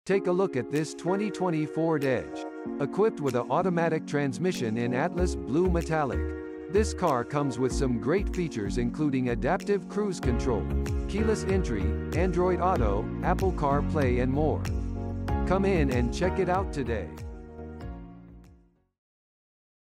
Take a look at this 2020 Ford Edge. Equipped with an automatic transmission in Atlas Blue Metallic. This car comes with some great features including adaptive cruise control, keyless entry, Android Auto, Apple CarPlay and more. Come in and check it out today.